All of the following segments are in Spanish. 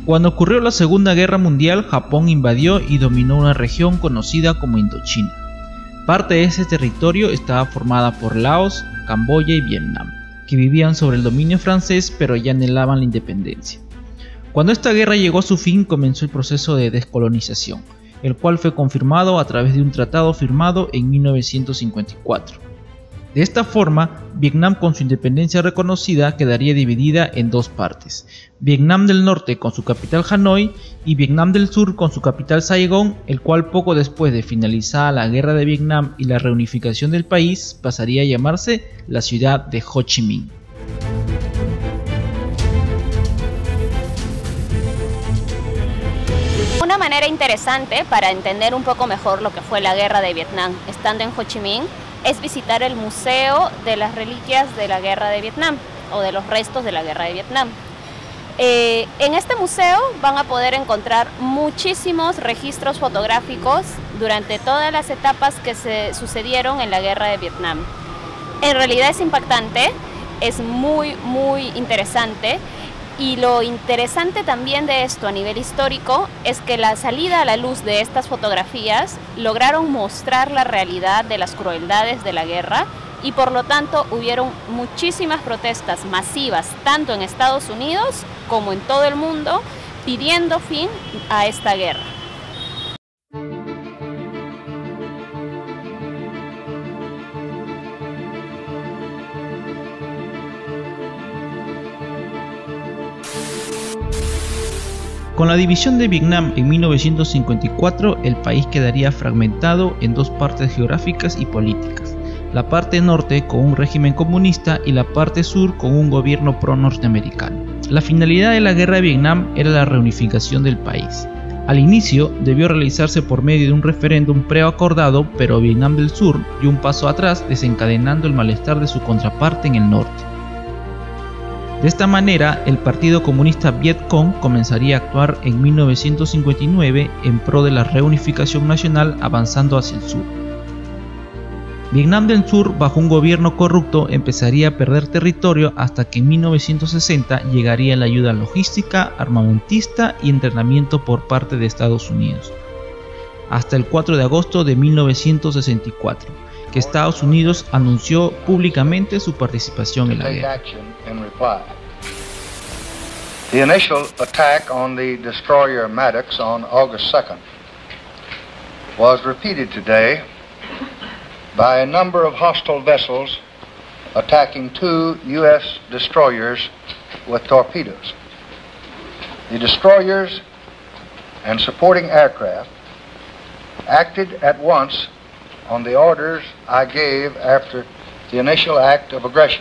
Cuando ocurrió la Segunda Guerra Mundial, Japón invadió y dominó una región conocida como Indochina. Parte de ese territorio estaba formada por Laos, Camboya y Vietnam, que vivían sobre el dominio francés pero ya anhelaban la independencia. Cuando esta guerra llegó a su fin, comenzó el proceso de descolonización, el cual fue confirmado a través de un tratado firmado en 1954. De esta forma, Vietnam con su independencia reconocida quedaría dividida en dos partes: Vietnam del Norte con su capital Hanoi y Vietnam del Sur con su capital Saigón, el cual poco después de finalizada la Guerra de Vietnam y la reunificación del país pasaría a llamarse la ciudad de Ho Chi Minh. Una manera interesante para entender un poco mejor lo que fue la Guerra de Vietnam estando en Ho Chi Minh es visitar el Museo de las Reliquias de la Guerra de Vietnam o de los restos de la Guerra de Vietnam. En este museo van a poder encontrar muchísimos registros fotográficos durante todas las etapas que se sucedieron en la Guerra de Vietnam. En realidad es impactante, es muy interesante. Y lo interesante también de esto a nivel histórico es que la salida a la luz de estas fotografías lograron mostrar la realidad de las crueldades de la guerra y por lo tanto hubieron muchísimas protestas masivas tanto en Estados Unidos como en todo el mundo pidiendo fin a esta guerra. Con la división de Vietnam en 1954, el país quedaría fragmentado en dos partes geográficas y políticas: la parte norte con un régimen comunista y la parte sur con un gobierno pro-norteamericano. La finalidad de la Guerra de Vietnam era la reunificación del país. Al inicio debió realizarse por medio de un referéndum preacordado, pero Vietnam del Sur dio un paso atrás, desencadenando el malestar de su contraparte en el norte. De esta manera, el Partido Comunista Viet Cong comenzaría a actuar en 1959 en pro de la reunificación nacional, avanzando hacia el sur. Vietnam del Sur, bajo un gobierno corrupto, empezaría a perder territorio hasta que en 1960 llegaría la ayuda logística, armamentista y entrenamiento por parte de Estados Unidos. Hasta el 4 de agosto de 1964. Que Estados Unidos anunció públicamente su participación en la guerra. The initial attack on the destroyer Maddox on August 2nd was repeated today by a number of hostile vessels attacking two U.S. destroyers with torpedoes. The destroyers and supporting aircraft acted at once on the orders I gave after the initial act of aggression.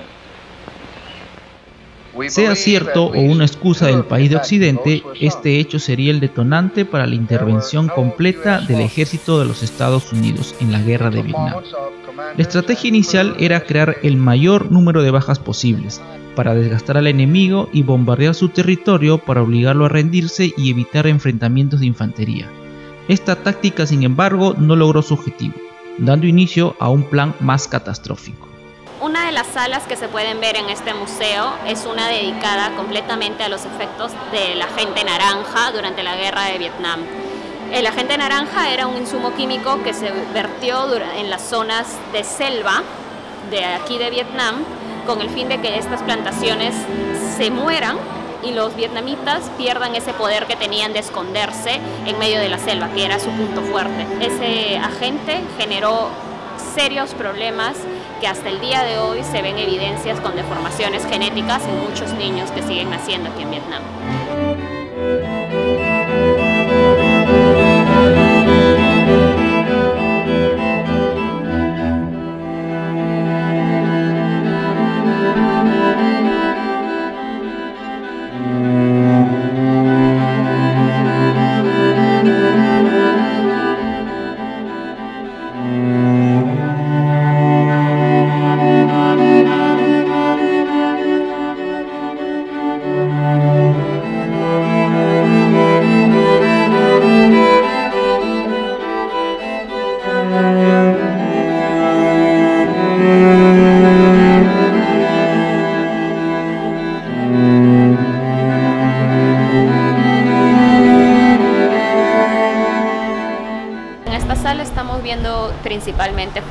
Sea cierto o una excusa del país de Occidente, este hecho sería el detonante para la intervención completa del ejército de los Estados Unidos en la Guerra de Vietnam. La estrategia inicial era crear el mayor número de bajas posibles, para desgastar al enemigo y bombardear su territorio para obligarlo a rendirse y evitar enfrentamientos de infantería. Esta táctica, sin embargo, no logró su objetivo, dando inicio a un plan más catastrófico. Una de las salas que se pueden ver en este museo es una dedicada completamente a los efectos del agente naranja durante la Guerra de Vietnam. El agente naranja era un insumo químico que se vertió en las zonas de selva de aquí de Vietnam con el fin de que estas plantaciones se mueran y los vietnamitas pierdan ese poder que tenían de esconderse en medio de la selva, que era su punto fuerte. Ese agente generó serios problemas que hasta el día de hoy se ven evidencias con deformaciones genéticas en muchos niños que siguen naciendo aquí en Vietnam.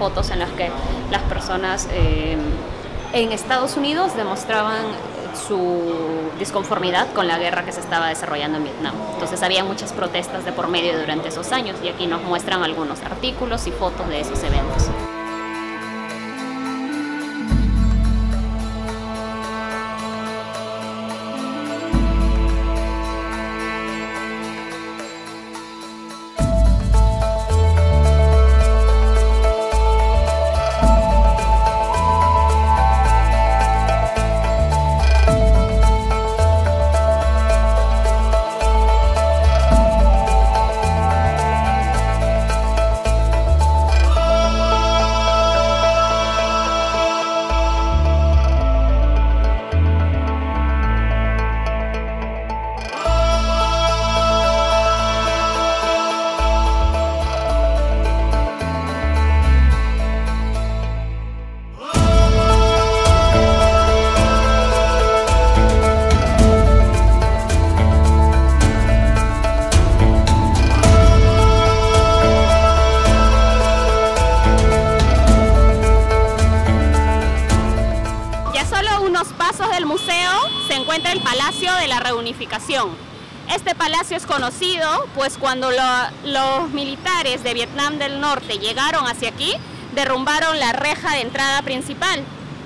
fotos en las que las personas en Estados Unidos demostraban su disconformidad con la guerra que se estaba desarrollando en Vietnam. Entonces había muchas protestas de por medio durante esos años y aquí nos muestran algunos artículos y fotos de esos eventos. Del museo se encuentra el Palacio de la Reunificación. Este palacio es conocido pues cuando los militares de Vietnam del Norte llegaron hacia aquí, derrumbaron la reja de entrada principal.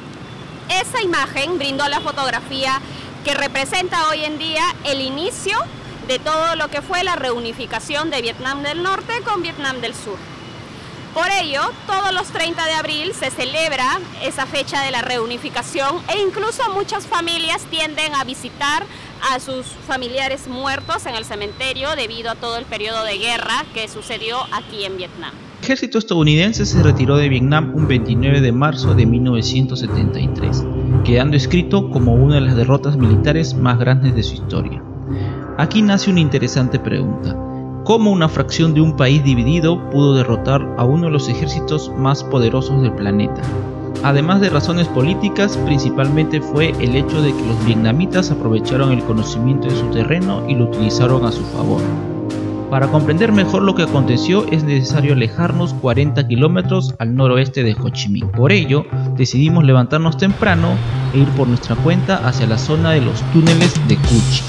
Esa imagen brindó la fotografía que representa hoy en día el inicio de todo lo que fue la reunificación de Vietnam del Norte con Vietnam del Sur. Por ello, todos los 30 de abril se celebra esa fecha de la reunificación e incluso muchas familias tienden a visitar a sus familiares muertos en el cementerio debido a todo el periodo de guerra que sucedió aquí en Vietnam. El ejército estadounidense se retiró de Vietnam un 29 de marzo de 1973, quedando escrito como una de las derrotas militares más grandes de su historia. Aquí nace una interesante pregunta. ¿Cómo una fracción de un país dividido pudo derrotar a uno de los ejércitos más poderosos del planeta? Además de razones políticas, principalmente fue el hecho de que los vietnamitas aprovecharon el conocimiento de su terreno y lo utilizaron a su favor. Para comprender mejor lo que aconteció es necesario alejarnos 40 kilómetros al noroeste de Ho Chi Minh. Por ello, decidimos levantarnos temprano e ir por nuestra cuenta hacia la zona de los túneles de Cu Chi.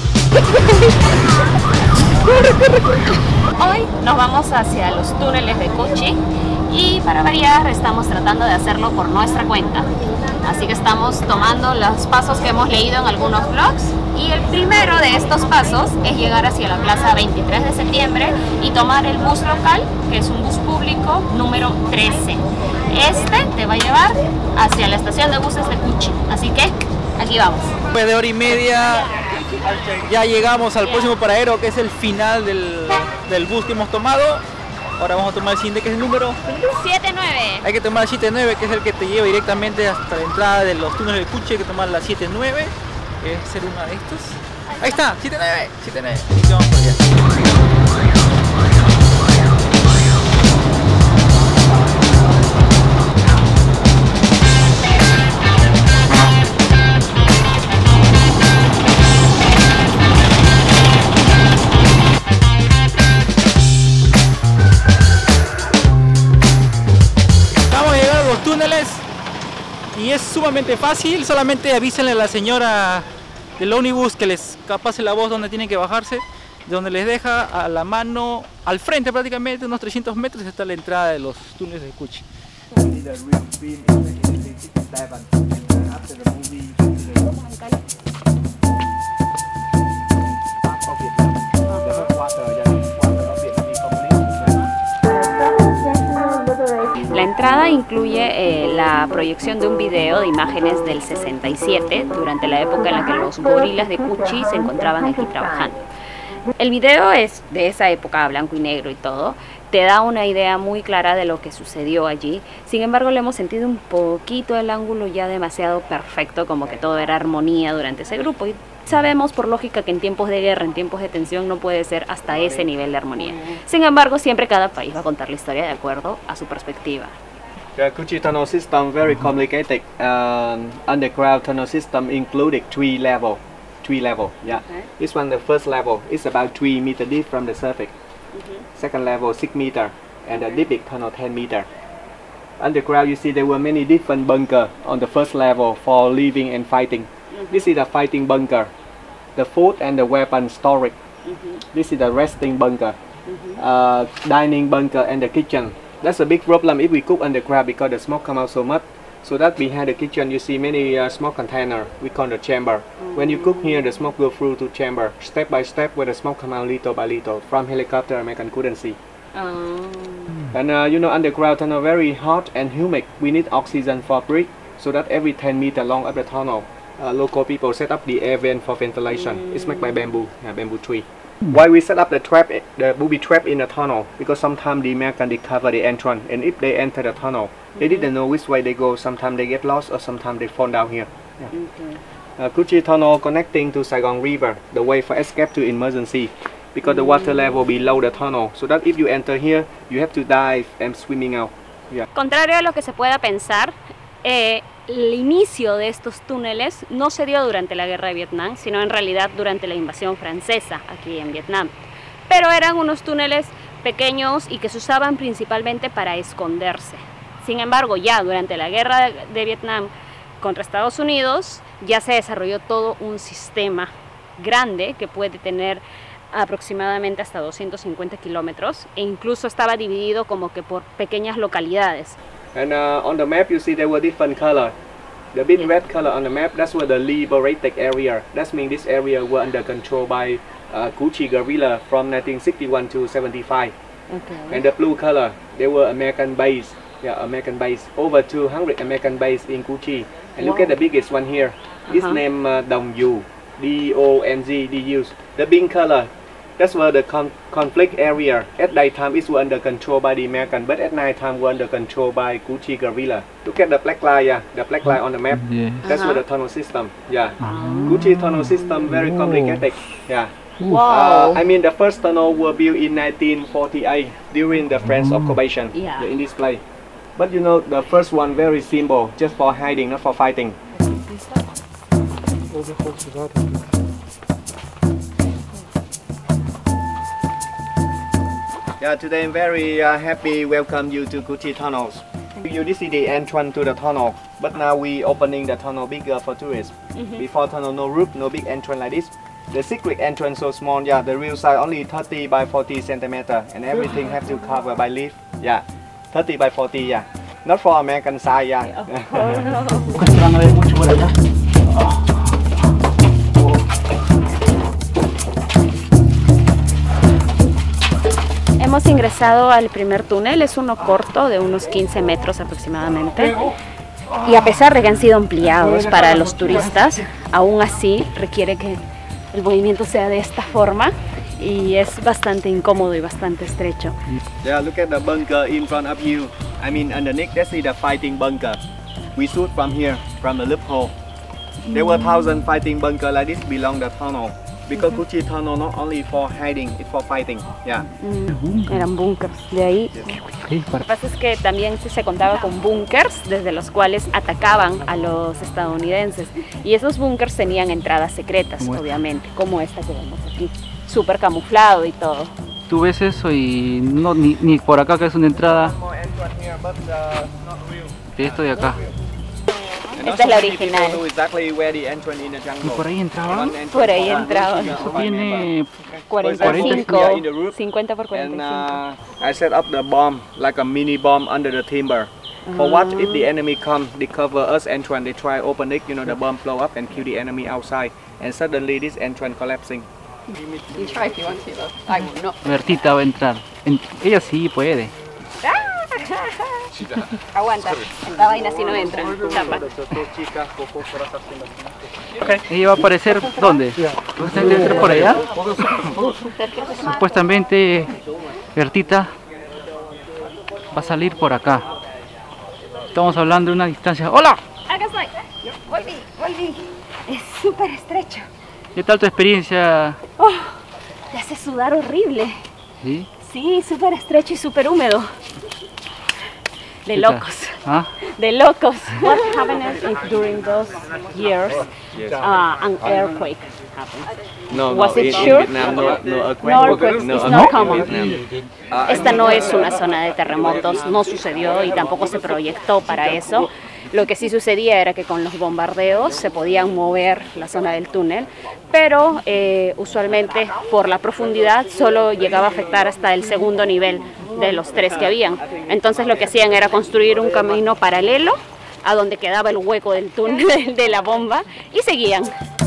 Hoy nos vamos hacia los túneles de Cu Chi y para variar estamos tratando de hacerlo por nuestra cuenta. Así que estamos tomando los pasos que hemos leído en algunos blogs y el primero de estos pasos es llegar hacia la plaza 23 de septiembre y tomar el bus local, que es un bus público número 13. Este te va a llevar hacia la estación de buses de Cu Chi, así que aquí vamos. Después de hora y media ya llegamos al próximo paradero, que es el final del bus que hemos tomado. Ahora vamos a tomar el siguiente, que es el número 79. Hay que tomar el 79, que es el que te lleva directamente hasta la entrada de los túneles de Cu Chi. Hay que tomar la 79, que es ser una de estos. Ahí está, 79, 79. Y vamos por allá. Y es sumamente fácil, solamente avísenle a la señora del ómnibus que les pase la voz donde tienen que bajarse, de donde les deja a la mano, al frente prácticamente, unos 300 metros, está la entrada de los túneles de Cu Chi. La entrada incluye la proyección de un video de imágenes del 67, durante la época en la que los gorilas de Cu Chi se encontraban aquí trabajando. El video es de esa época, blanco y negro y todo, te da una idea muy clara de lo que sucedió allí. Sin embargo, le hemos sentido un poquito el ángulo ya demasiado perfecto, como que todo era armonía durante ese grupo. Y sabemos por lógica que en tiempos de guerra, en tiempos de tensión, no puede ser hasta ese nivel de armonía. Sin embargo, siempre cada país va a contar la historia de acuerdo a su perspectiva. The Cu Chi tunnel system very complicated. Underground tunnel system included three level. Yeah. Okay. This one, the first level, is about 3 meters deep from the surface. Second level 6 meters, and the deepest tunnel 10 meters. underground you see there were many different bunkers on the first level for living and fighting. This is the fighting bunker, the food and the weapon storage. This is the resting bunker, dining bunker and the kitchen. That's a big problem if we cook underground because the smoke come out so much. So that behind the kitchen you see many smoke container, we call the chamber. When you cook here, the smoke go through to chamber, step by step, where the smoke come out little by little. From helicopter, American couldn't see. And you know, underground tunnel very hot and humid. We need oxygen for breathe, so that every 10 meters long of the tunnel, local people set up the air vent for ventilation. It's made by bamboo, bamboo tree. Why we set up the trap, the booby trap in the tunnel? Because sometimes the American they cover the entrance, and if they enter the tunnel, they didn't know which way they go. Sometimes they get lost, or sometimes they fall down here. Cu Chi Tunnel connecting to Saigon River, the way for escape to emergency, because the water level below the tunnel. So that if you enter here, you have to dive and swimming out. Contrario a lo que se pueda pensar, el inicio de estos túneles no se dio durante la guerra de Vietnam, sino en realidad durante la invasión francesa aquí en Vietnam. Pero eran unos túneles pequeños y que se usaban principalmente para esconderse. Sin embargo, ya durante la guerra de Vietnam contra Estados Unidos, ya se desarrolló todo un sistema grande que puede tener aproximadamente hasta 250 kilómetros e incluso estaba dividido como que por pequeñas localidades. And on the map you see there were different color. The big red color on the map, that's where the liberated area. That means this area were under control by Cu Chi guerrilla from 1961 to 75. And the blue color, they were American base. Yeah, American base. Over 200 American base in Cu Chi. And look at the biggest one here. This name Dong Yu, D-O-N-G-D-U. The pink color, that's where the conflict area. At that time it was under control by the American, but at night time was under control by Cu Chi guerrilla. Look at the black line, the black line on the map. That's where the tunnel system. Cu Chi tunnel system very complicated. Wow. I mean the first tunnel was built in 1948 during the French occupation in this place. But you know the first one very simple, just for hiding, not for fighting. Yeah, today I'm very happy welcome you to Cu Chi tunnels. You this is the entrance to the tunnel, but now we opening the tunnel bigger for tourists. Before tunnel no roof, no big entrance like this. The secret entrance so small, the real size only 30 by 40 centimeter, and everything have to cover by leaf. 30 by 40, not for American size, Hemos ingresado al primer túnel, es uno corto de unos 15 metros aproximadamente. Y a pesar de que han sido ampliados para los turistas, aún así requiere que el movimiento sea de esta forma y es bastante incómodo y bastante estrecho. Look at the bunker in front of you. I mean underneath, that's the fighting bunker. We shoot from here, from the loophole. There were 1,000 fighting bunker like this belong the tunnel. Because Cu Chi tunnel not only for hiding, it's for fighting. Eran búnkers. De ahí. Lo que pasa es que también se contaba con búnkers desde los cuales atacaban a los estadounidenses. Y esos búnkers tenían entradas secretas, obviamente, como esta que vemos aquí. Súper camuflado y todo. Tú ves eso y no, ni por acá que es una entrada. Esto de acá. Esta es la original. ¿Y por ahí entraban? Por ahí entraban. Eso tiene 45, 50 por 45. And I set up the bomb, like a mini bomb under the timber. For what? If the enemy come, they cover us entrance, they try open it, you know, the bomb blow up and kill the enemy outside. And suddenly this entrance collapsing. You try if you want to, though. I will not. Bertita va a entrar. Ella sí puede. Aguanta, esta vaina si no entra. Chapa. Ella va a aparecer ¿dónde? Debe ser por allá. Supuestamente Bertita va a salir por acá. Estamos hablando de una distancia. ¡Hola! Acá estoy. Volví. Es súper estrecho. ¿Qué tal tu experiencia? Te hace sudar horrible. ¿Sí? Sí, súper estrecho y súper húmedo. De locos. Huh? De locos. What happened if during those years an earthquake happened? No, Was no, it in sure? Vietnam, no earthquake. No earthquakes, No it's earthquake not in common. Vietnam. Esta no es una zona de terremotos, no sucedió y tampoco se proyectó para eso. Lo que sí sucedía era que con los bombardeos se podían mover la zona del túnel, pero usualmente por la profundidad solo llegaba a afectar hasta el segundo nivel de los 3 que habían. Entonces lo que hacían era construir un camino paralelo a donde quedaba el hueco del túnel de la bomba y seguían.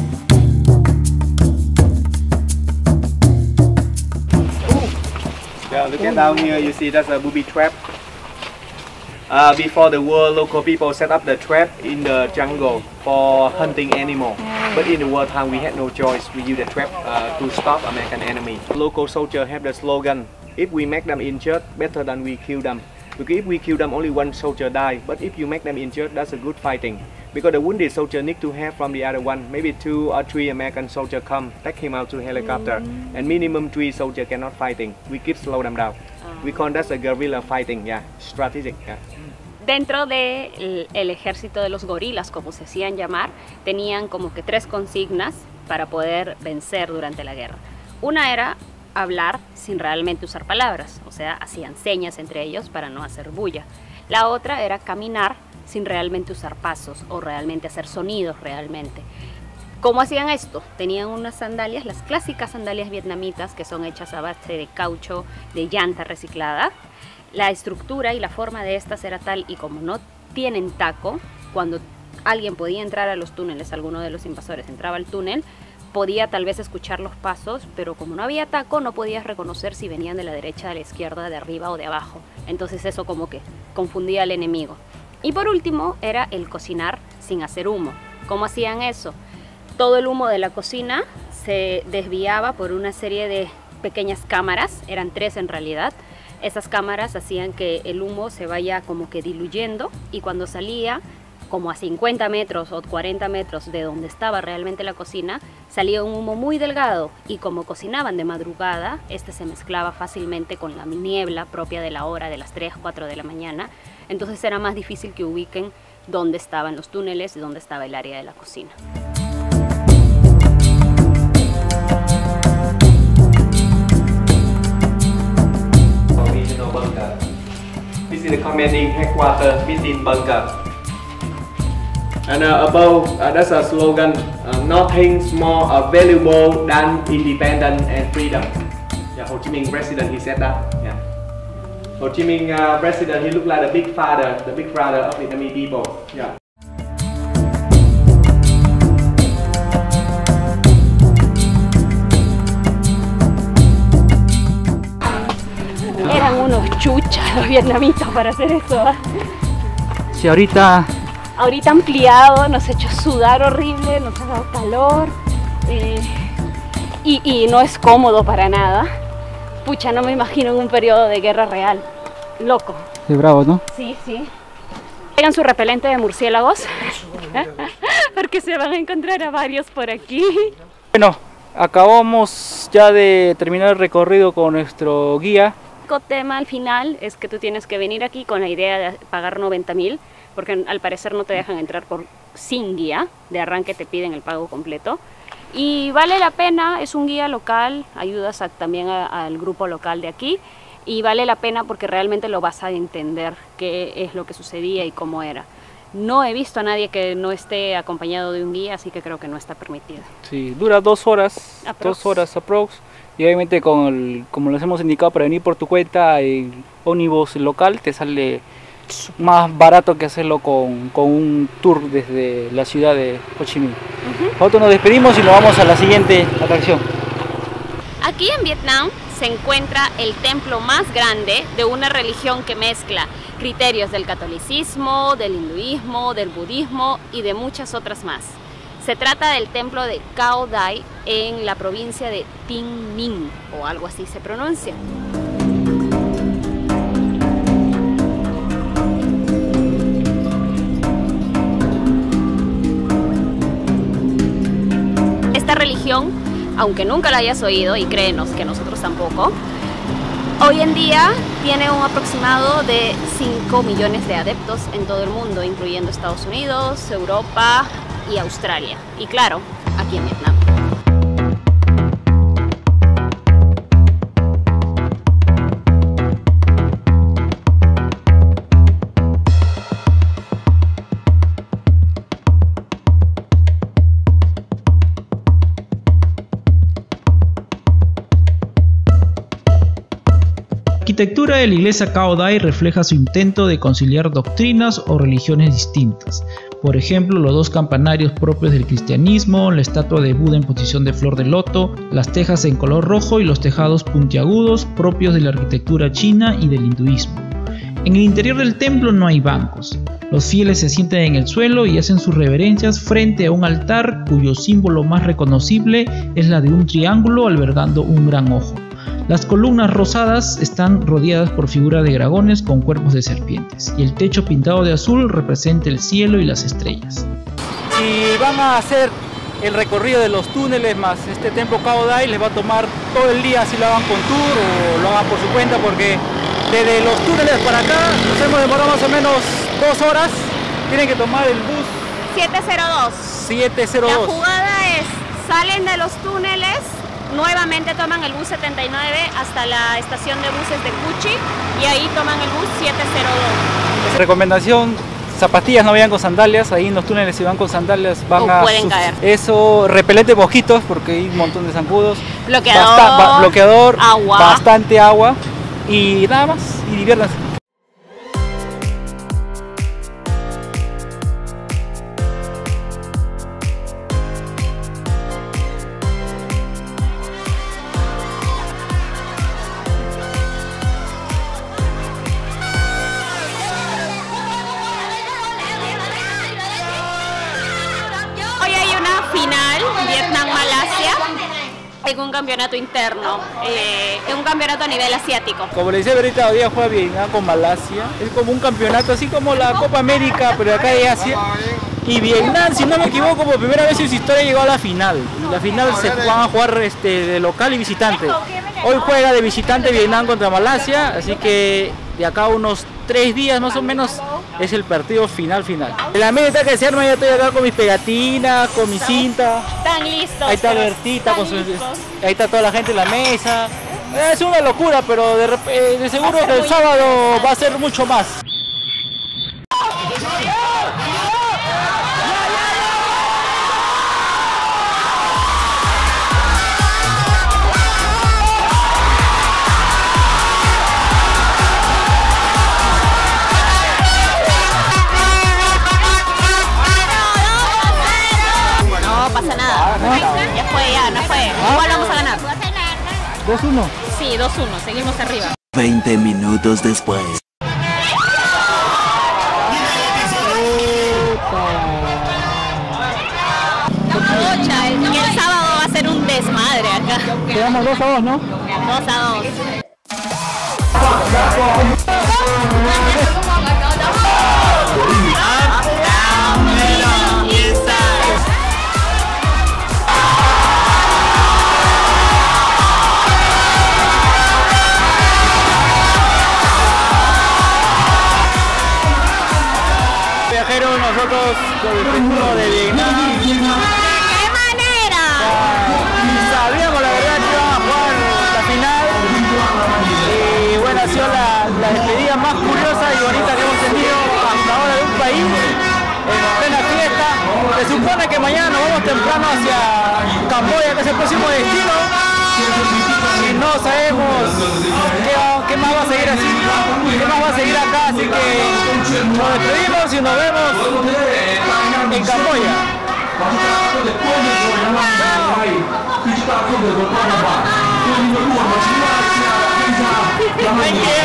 Yeah, look at down here, you see that's a booby trap. Before the war, local people set up the trap in the jungle for hunting animal. But in the wartime, we had no choice. We used the trap to stop American enemy. Local soldiers have the slogan, if we make them injured, better than we kill them. Because if we kill them, only one soldier die. But if you make them injured, that's a good fighting. Because the wounded soldier need to have from the other one, maybe 2 or 3 American soldiers come, take him out to helicopter. And minimum 3 soldiers cannot fighting. We keep slow them down. We call that a guerrilla fighting, yeah, strategic. Yeah. Dentro del ejército de los gorilas, como se hacían llamar, tenían como que 3 consignas para poder vencer durante la guerra. Una era hablar sin realmente usar palabras, o sea, hacían señas entre ellos para no hacer bulla. La otra era caminar sin realmente usar pasos o realmente hacer sonidos realmente. ¿Cómo hacían esto? Tenían unas sandalias, las clásicas sandalias vietnamitas, que son hechas a base de caucho, de llanta reciclada. La estructura y la forma de estas era tal, y como no tienen taco, cuando alguien podía entrar a los túneles, alguno de los invasores entraba al túnel, podía tal vez escuchar los pasos, pero como no había taco no podías reconocer si venían de la derecha, de la izquierda, de arriba o de abajo. Entonces eso como que confundía al enemigo. Y por último era el cocinar sin hacer humo. ¿Cómo hacían eso? Todo el humo de la cocina se desviaba por una serie de pequeñas cámaras, eran 3 en realidad. Esas cámaras hacían que el humo se vaya como que diluyendo, y cuando salía como a 50 metros o 40 metros de donde estaba realmente la cocina, salía un humo muy delgado, y como cocinaban de madrugada, este se mezclaba fácilmente con la niebla propia de la hora de las 3, 4 de la mañana. Entonces era más difícil que ubiquen dónde estaban los túneles y dónde estaba el área de la cocina. This is the commanding headquarters within bunker. And above, that's a slogan, nothing's more valuable than independence and freedom. Yeah, Ho Chi Minh president, he said that. Yeah. Ho Chi Minh president, he looked like the big father of Vietnamese people. Yeah. Eran unos chuchas los vietnamitas para hacer eso. Sí, ahorita Ampliado, nos ha hecho sudar horrible, nos ha dado calor y no es cómodo para nada. Pucha, no me imagino en un periodo de guerra real. Loco. sí, bravo, ¿no? Sí, sí. Traigan su repelente de murciélagos porque se van a encontrar a varios por aquí. Bueno, acabamos ya de terminar el recorrido con nuestro guía. El tema al final es que tú tienes que venir aquí con la idea de pagar 90.000, porque al parecer no te dejan entrar sin guía. De arranque te piden el pago completo. Y vale la pena, es un guía local, ayudas también al grupo local de aquí. Y vale la pena porque realmente lo vas a entender qué es lo que sucedía y cómo era. No he visto a nadie que no esté acompañado de un guía, así que creo que no está permitido. Sí, dura 2 horas, 2 horas aprox. Y obviamente como les hemos indicado, para venir por tu cuenta, el ómnibus local te sale más barato que hacerlo con un tour desde la ciudad de Ho Chi Minh. Nosotros nos despedimos y nos vamos a la siguiente atracción. Aquí en Vietnam se encuentra el templo más grande de una religión que mezcla criterios del catolicismo, del hinduismo, del budismo y de muchas otras más. Se trata del templo de Cao Dai en la provincia de Tinh Ninh, o algo así se pronuncia. Esta religión, aunque nunca la hayas oído, y créenos que nosotros tampoco, hoy en día tiene un aproximado de 5 millones de adeptos en todo el mundo, incluyendo Estados Unidos, Europa y Australia. Y claro, aquí en Vietnam. La arquitectura de la iglesia Cao Dai refleja su intento de conciliar doctrinas o religiones distintas. Por ejemplo, los dos campanarios propios del cristianismo, la estatua de Buda en posición de flor de loto, las tejas en color rojo y los tejados puntiagudos propios de la arquitectura china y del hinduismo. En el interior del templo no hay bancos. Los fieles se sientan en el suelo y hacen sus reverencias frente a un altar cuyo símbolo más reconocible es la de un triángulo albergando un gran ojo. Las columnas rosadas están rodeadas por figuras de dragones con cuerpos de serpientes y el techo pintado de azul representa el cielo y las estrellas. Si van a hacer el recorrido de los túneles más este templo Cao Dai, les va a tomar todo el día si lo hagan con tour o lo hagan por su cuenta, porque desde los túneles para acá nos hemos demorado más o menos 2 horas. Tienen que tomar el bus 702. La jugada es, salen de los túneles, nuevamente toman el bus 79 hasta la estación de buses de Cuchi y ahí toman el bus 702. Recomendación: zapatillas no vayan con sandalias, ahí en los túneles si van con sandalias van a pueden caer. Eso, repelente mosquitos porque hay un montón de zancudos. Bloqueador, agua. Bastante agua y nada más, y diviértanse. Final, Vietnam-Malasia, en un campeonato interno, en un campeonato a nivel asiático. Como le decía ahorita, hoy día juega Vietnam con Malasia, es como un campeonato así como la Copa América, pero de acá de Asia. Y Vietnam, si no me equivoco, por primera vez en su historia llegó a la final. La final se van a jugar de local y visitante. Hoy juega de visitante Vietnam contra Malasia, así que de acá a unos 3 días más o menos es el partido final. La media que se arma, ya estoy acá con mis pegatinas, con mi cinta. Están listos. Ahí está Bertita, ahí está toda la gente en la mesa. Es una locura, pero de seguro que el sábado va a ser mucho más. Ya fue, no fue. Igual vamos a ganar. 2-1. Sí, 2-1. Seguimos arriba. 20 minutos después. Y el sábado va a ser un desmadre acá. Quedamos 2-2, ¿no? 2-2. Nosotros con el futuro de Vietnam. ¿De qué manera? Sabíamos la verdad que iban a jugar la final y bueno, ha sido la despedida más curiosa y bonita que hemos tenido hasta ahora de un país en plena fiesta. Se supone que mañana nos vamos temprano hacia Camboya, que es el próximo destino, y no sabemos qué más va a seguir así, qué más va a seguir acá, así que nos despedimos y nos vemos en Camboya. Thank you.